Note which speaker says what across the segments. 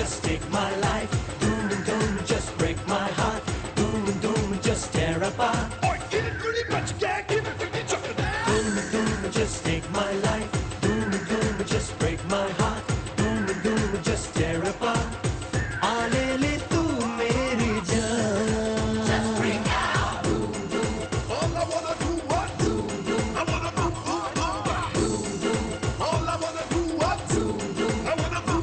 Speaker 1: just take my life. Doom and doom, just break my heart. Doom and doom, just tear apart.
Speaker 2: Or get it really much, yeah, give it 50 chocolate now.
Speaker 1: Doom and doom, just take my life. Doom and doom, just break my heart. Doom and doom, just tear apart. आले ले तू मेरी जान. Just bring out. Doom doom.
Speaker 2: All I wanna do what?
Speaker 1: Doom doom.
Speaker 2: I wanna do
Speaker 1: Doom doom.
Speaker 2: All I wanna do what?
Speaker 1: Doom doom.
Speaker 2: I wanna do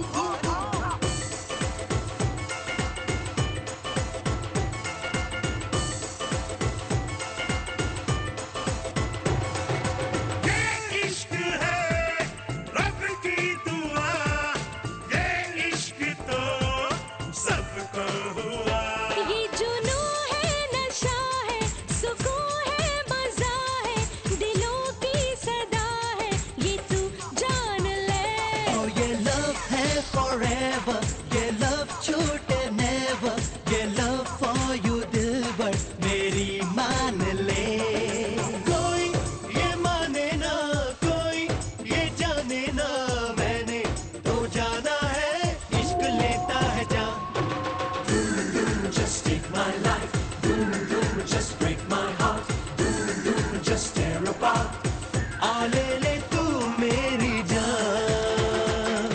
Speaker 2: ये इश्क है रब की दुआ, ये इश्क तो सबको हुआ.
Speaker 3: ये जुनू है, नशा है, सुकून है, मजा है, दिलों की सदा है, ये तू जान ले.
Speaker 1: Oh, ये love है forever. ये love छूटे never. ये love for you दिलबर मेरी मान ले. कोई ये माने ना, कोई ये जाने ना, मैंने तो जाना है, इश्क लेता है जान. Doom and doom, just take my life. Doom and doom, just break my heart. Doom and doom, just tear apart. आले ले तू मेरी जान.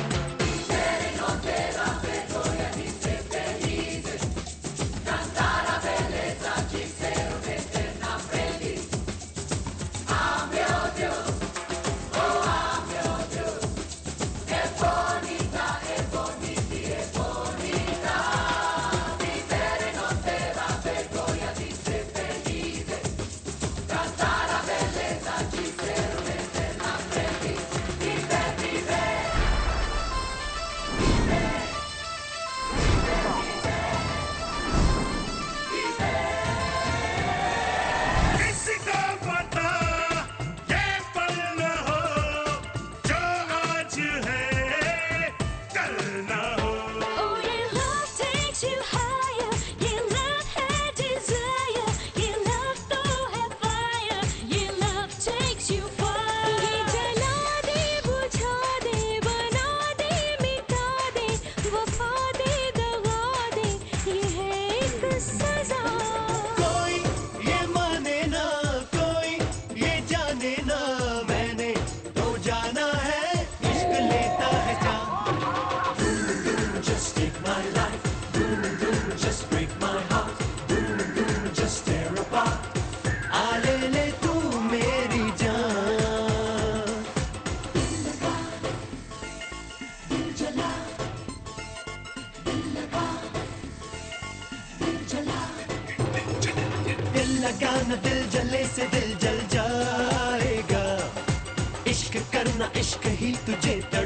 Speaker 2: किसी को पता ये पल न हो, जो आज है कल न हो.
Speaker 3: Oh, your love takes you higher, your love है desire, your love तो है fire, your love takes you far. ये जला दे, बुझा दे, बना दे, मिटा दे, वफा दे, दगा दे, ये है एक सजा.
Speaker 1: कोई ये माने ना, कोई ये जाने ना, मैंने तो जाना है, इश्क लेता है जान. Doom and doom, just take my life. Doom and doom, just break my heart. Doom and doom, just tear apart. आले ले तू मेरी जान. दिल लगा, दिल जला, दिल लगा, दिल जला. दिल लगा न दिल जले से दिल जल जाएगा. इश्क करना इश्क ही तुझे